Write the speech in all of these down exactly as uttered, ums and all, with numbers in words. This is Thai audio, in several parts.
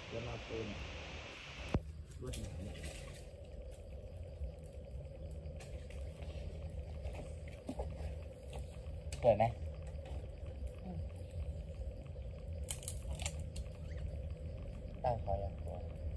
แล้วมาปูนรวดหนาเนี่ยเปิดไหมตั้งคอยอย่างตัว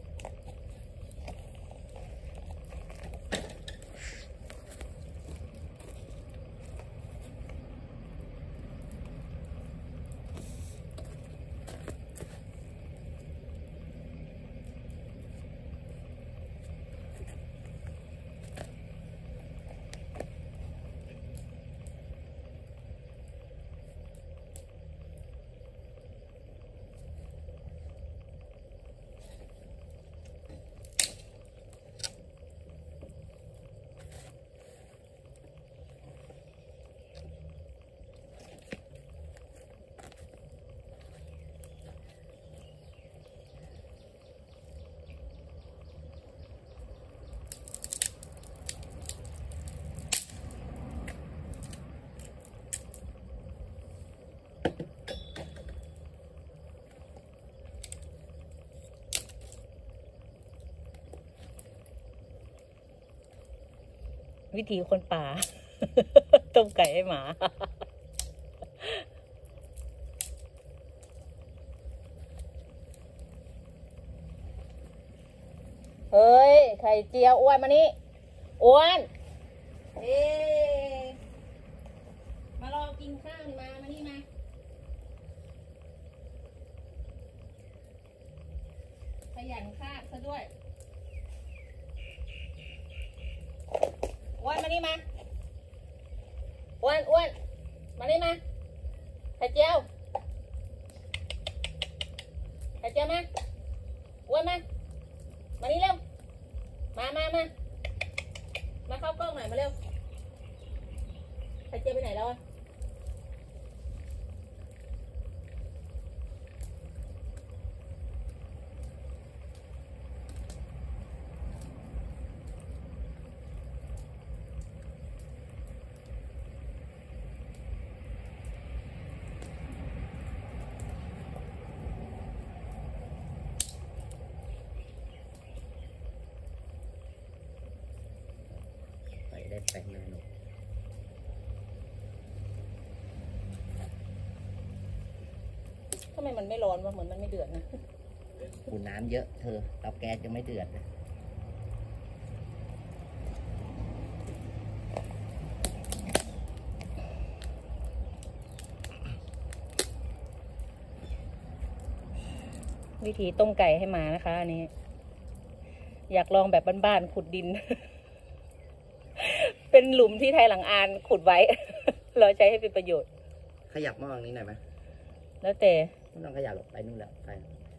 วิธีคนป่า ต้มไก่ให้หมา เฮ้ยไข่เจียวอ้วนมานี่อ้วนเอ๊มารอกินข้าวนี่มามานี่มาขยันคาดซะด้วยอ้วนมานี่มาอ้วนอ้วนมานี่มาไข่เจียวไข่เจียวมาอ้วนมามานี่เร็วมามามามาเข้ากล้องหน่อยมาเร็วไข่เจียวไปไหนแล้วอ่ะได้แปลงแน่นอนทำไมมันไม่ร้อนวะเหมือนมันไม่เดือดนะอุ่นน้ำเยอะเธอเตาแก๊สยังไม่เดือดนะวิธีต้มไก่ให้มานะคะอันนี้อยากลองแบบบ้านๆขุดดิน เป็นหลุมที่ไทยหลังอานขุดไว้ เราใช้ให้เป็นประโยชน์ขยับหม้อตรงนี้หน่อยไหมแล้วแต่ไม่ต้องขยับหรอกไปนู่นแล้วไป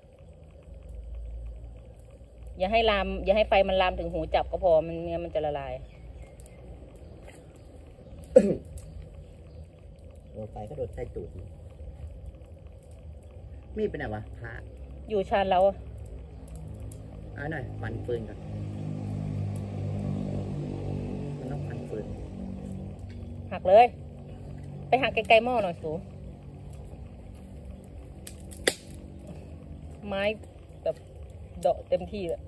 อย่าให้ลามอย่าให้ไฟมันลามถึงหูจับก็พอมันเนื้อมันจะละลายโดนไฟก็โดนใต้ตูดมีดเป็นไงวะพระอยู่ชานเราเอาหน่อยฟันฟืนก่อนมันต้องฟันฟืนหักเลยไปหักไกลๆหม้อหน่อยสูไม้แบบเดาะเต็มที่เลย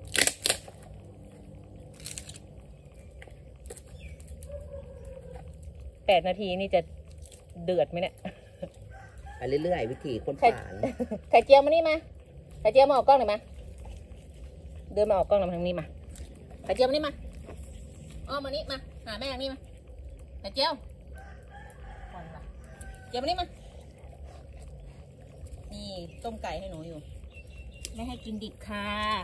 แปดนาทีนี่จะเดือดไหมเนี่ยไปเรื่อยๆวิธีคนป่าไข่เจียวมานี่มาไข่เจียวมาออกกล้องหน่อยมาเดินมาออกกล้องหน่อยทางนี้มาไข่เจียวมานี่มาอ้อมานี่มาหาแม่ทางนี้มาไข่เจียวเจียวมานี่มานี่ต้มไก่ให้หนูอยู่ไม่ให้กินดิบค่ะ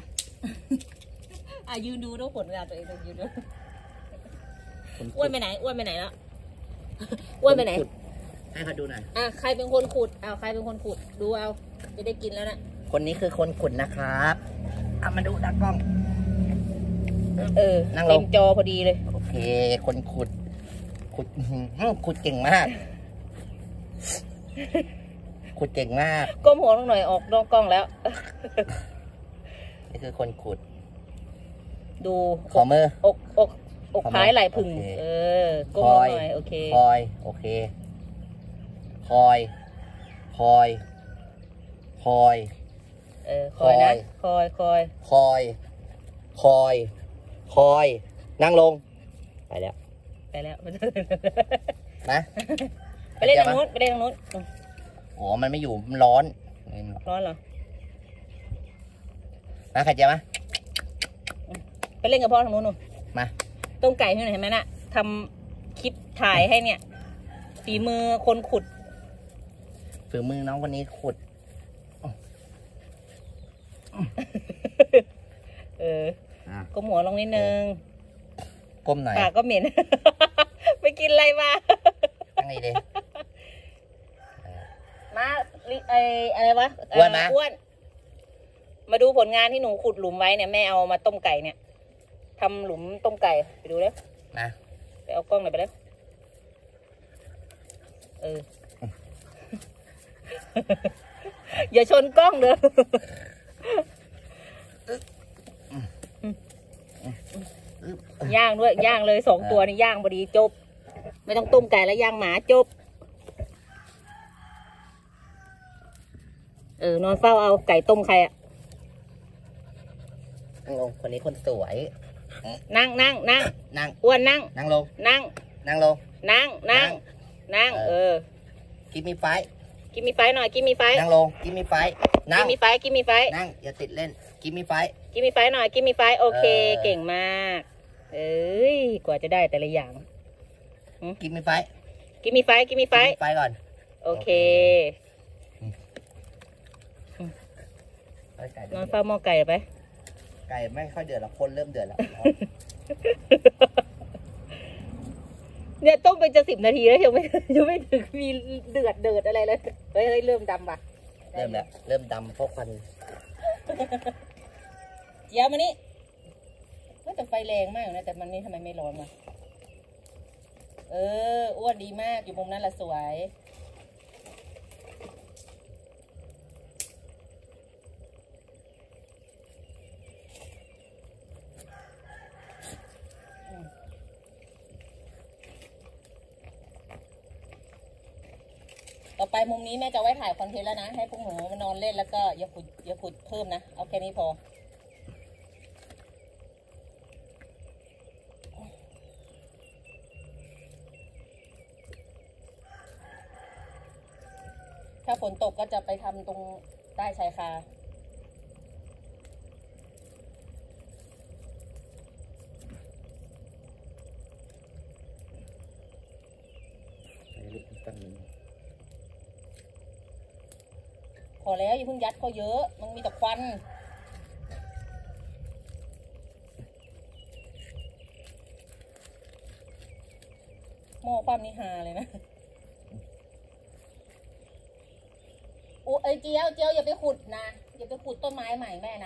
อ่ะยืนดูดูผลงานตัวเองยืนดูอ้วนไปไหนอ้วนไปไหนแล้วอ้วนไปไหนให้เขาดูหน่อยอ่ะใครเป็นคนขุดเอาใครเป็นคนขุดดูเอาจะได้กินแล้วนะคนนี้คือคนขุดนะครับเอามาดูตากล้องเออเต็มจอพอดีเลยโอเคคนขุดขุดขุดเก่งมากขุดเก่งมากก้มหัวลงหน่อยออกนอกกล้องแล้วนี่คือคนขุดดูขอมืออกอกอกพายไหล่พึ่งเออก้มหน่อยโอเคคอยโอเคคอยคอยคอยคเออคอยนะคอยคอยคอย คอย คอย นั่งลง ไปแล้วไปแล้วนะไปเล่นทางนู้นไปเล่นทางนู้นโอ้มันไม่อยู่มันร้อนร้อนเหรอมาใครเจ๊มาไปเล่นกับพ่อทางนู้นหนูมาต้มไก่ที่ไหนเห็นไหมน่ะทำคลิปถ่ายให้เนี่ยฝีมือคนขุดฝีมือน้องคนนี้ขุดเออก้มหัวลงนิดนึงก้มหน่อยปากก็เหม็น ไปกินอะไรมาตั้งนี่ดิมาไออะไรวะอ้วนนะอ้วน มาดูผลงานที่หนูขุดหลุมไว้เนี่ยแม่เอามาต้มไก่เนี่ยทำหลุมต้มไก่ไปดูแล้วนะไปเอากล้องหน่อยไปแล้วเออ อย่าชนกล้องเด้อย่างด้วยย่างเลยสองตัวนี่ย่างพอดีจบไม่ต้องต้มไก่แล้วย่างหมาจบเออนอนเฝ้าเอาไก่ต้มใครอะนั่งลงคนนี้คนสวยนั่งนั่งนั่งนั่งอ้วนนั่งนั่งลงนั่งนั่งลงนั่งนั่งนั่งเออกินมีไฟกินมีไฟหน่อยกินมีไฟนั่งลง กินมีไฟ นั่กิงนมีไฟกินมีไฟนั่ง อย่าติดเล่น กินมีไฟกินมีไฟหน่อยกินมีไฟโอเคเออเก่งมากเอ้ยกว่าจะได้แต่ละอย่างกินมีไฟกินมีไฟกินมีไฟกินมีไฟก่อนโอเคน อนเฝ้าหม้อไก่ไปไก่ไม่ค่อยเดือดหรอกคนเริ่มเดือดแล้วเนี่ยต้มไปจะสิบนาทีแล้วยังไม่ยังไม่ถึงมีเดือดเดือดอะไรเลยเฮ้ยเริ่มดำป่ะเริ่มแล้ว เริ่มดำเพราะควันเดี๋ยวมานี่แต่ไฟแรงมากนะแต่มันนี่ทำไมไม่ร้อนวะเอออ้วนดีมากอยู่มุมนั้นละสวยต่อไปมุมนี้แม่จะไว้ถ่ายคอนเทนต์แล้วนะให้พวกหนูมานอนเล่นแล้วก็อย่าขุดอย่าขุดเพิ่มนะเอาแค่นี้พอถ้าฝนตกก็จะไปทำตรงใต้ชายคาพอแล้วอย่าเพิ่งยัดเขาเยอะมันมีแต่ควันหม้อความนิฮาเลยนะอู้เอ้ยเจียวเจียวอย่าไปขุดนะอย่าไปขุดต้นไม้ใหม่แม่นะ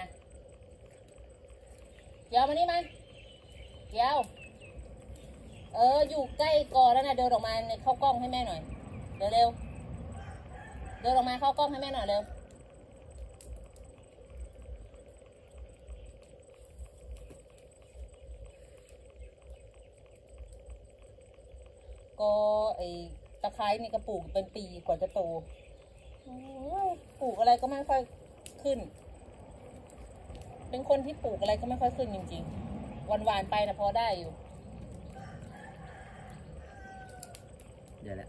เจียวมานี่มาเจียวเอออยู่ใกล้กอแล้วนะเดินออกมาในเข้ากล้องให้แม่หน่อยเร็วเร็วเดินออกมาเข้ากล้องให้แม่หน่อยเร็วก็ไอตะไคร้นี่ก็ปลูกเป็นปีกว่าจะโตปลูกอะไรก็ไม่ค่อยขึ้นเป็นคนที่ปลูกอะไรก็ไม่ค่อยขึ้นจริงๆวันวานไปนะพอได้อยู่เดี๋ยวแหละ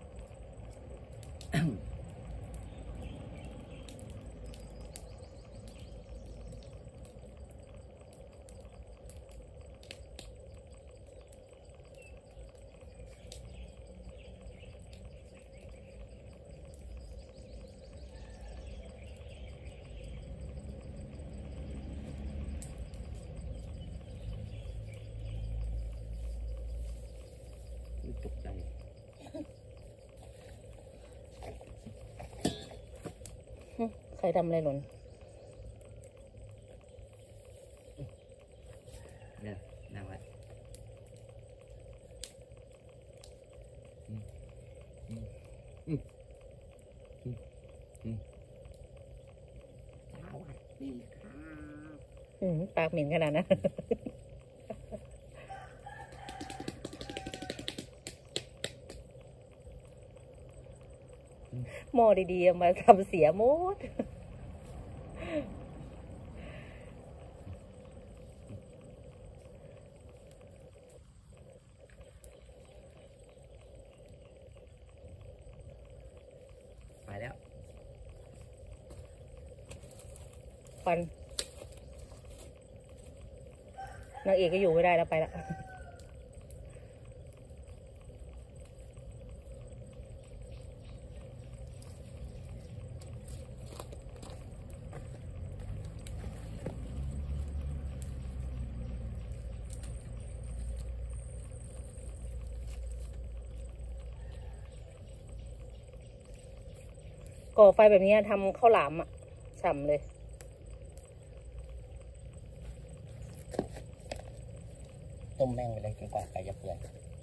ตกใจใครทำอะไรหล่นเนี่ยนั่งไว้สวัสดีครับปากเหม็นขนาดนั้นหม้อดีๆมาทำเสียหมดควันนางเอกก็อยู่ไม่ได้แล้วไปละก่อไฟแบบนี้ทำข้าวหลามอ่ะฉ่ำเลยต้มแม่งไปเลยจนกว่าไก่จะเปื่อย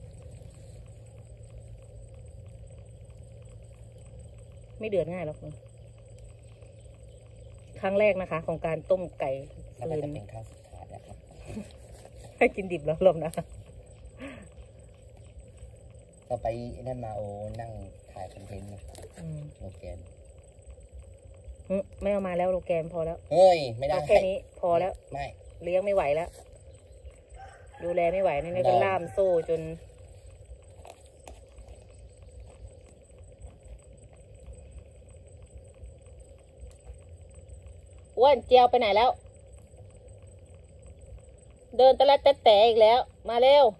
ไม่เดือดง่ายหรอกคุณครั้งแรกนะคะ ของการต้มไก่แล้วก็จะเป็นข้าวสุดท้ายนะครับให้กินดิบแล้วลมนะต่อไปนั่นมาโอ้นั่งถ่ายคอนเทนต์โลแกนไม่เอามาแล้วโลแกนพอแล้วเฮ้ยไม่ได้แค่นี้พอแล้วไม่เลี้ยงไม่ไหวแล้วดูแลไม่ไหวนี่ก็ล่ามโซ่จนอ้วนเจียวไปไหนแล้วเดินตะละแต่แต่อีกแล้วมาเร็ว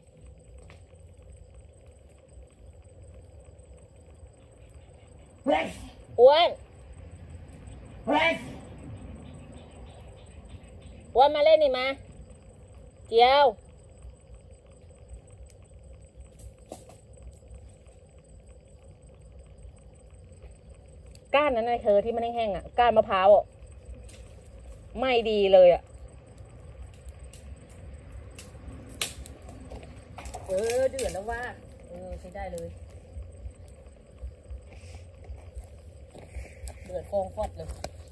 อ้วนอ้วนมาเล่นนี่มาเจียวก้านนั้นไงเธอที่มันแห้งๆอ่ะก้านมะพร้าวอ่ะไม่ดีเลยอ่ะเออเดือดแล้วว่าเออใช้ได้เลยเดือดฟองฟอดเลย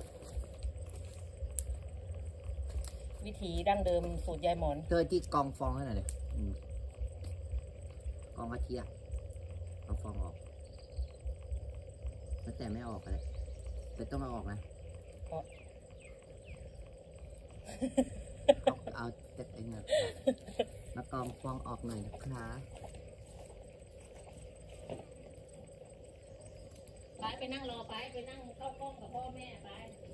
วิถีดั้งเดิมสูตรยายหมอนเธอที่กองฟองให้หน่อยเลยกองกระเทียมเอาฟองออกแล้วแต่ไม่ออกเลยแต่ต้องเอาออกนะเอาแต่ไอ้เนี่ยมากองฟองออกหน่อยนะครับไปไปนั่งรอไปไปนั่งเข้ากล้องกับพ่อแม่ไป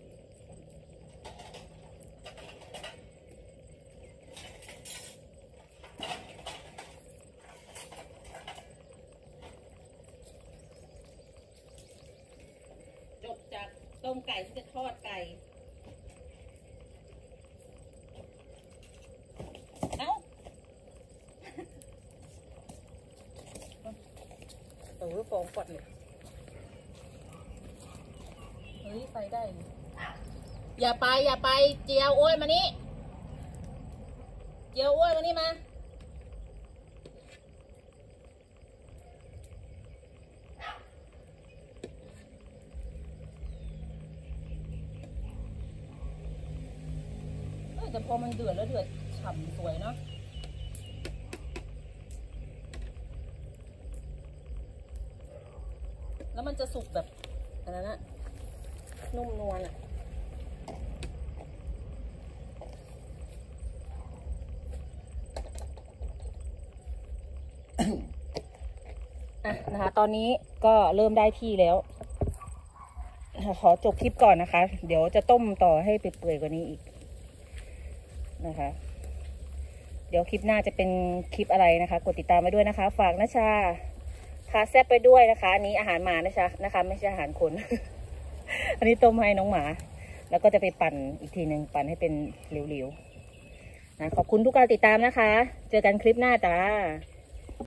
จบจากต้มไก่ที่จะทอดไก่เอ้าเออฟองฟอดเลยเฮ้ยไปได้อย่าไปอย่าไปเจียวอ้วยมานี่เจียวอ้วยมานี่มาแต่พอมันเดือดแล้วเดือดฉ่ำสวยเนาะแล้วมันจะสุกแบบอะไรนะนุ่มนวลอ่ะอ่ะนะคะตอนนี้ก็เริ่มได้ที่แล้วขอจบคลิปก่อนนะคะเดี๋ยวจะต้มต่อให้เปื่อยๆกว่านี้อีกนะคะเดี๋ยวคลิปหน้าจะเป็นคลิปอะไรนะคะกดติดตามไว้ด้วยนะคะฝากนะชาพาแซ่บไปด้วยนะคะอันนี้อาหารหมานะชานะคะไม่ใช่อาหารคน อันนี้ต้มให้น้องหมาแล้วก็จะไปปั่นอีกทีหนึ่งปั่นให้เป็นเหลวๆนะขอบคุณทุกการติดตามนะคะเจอกันคลิปหน้าจ้า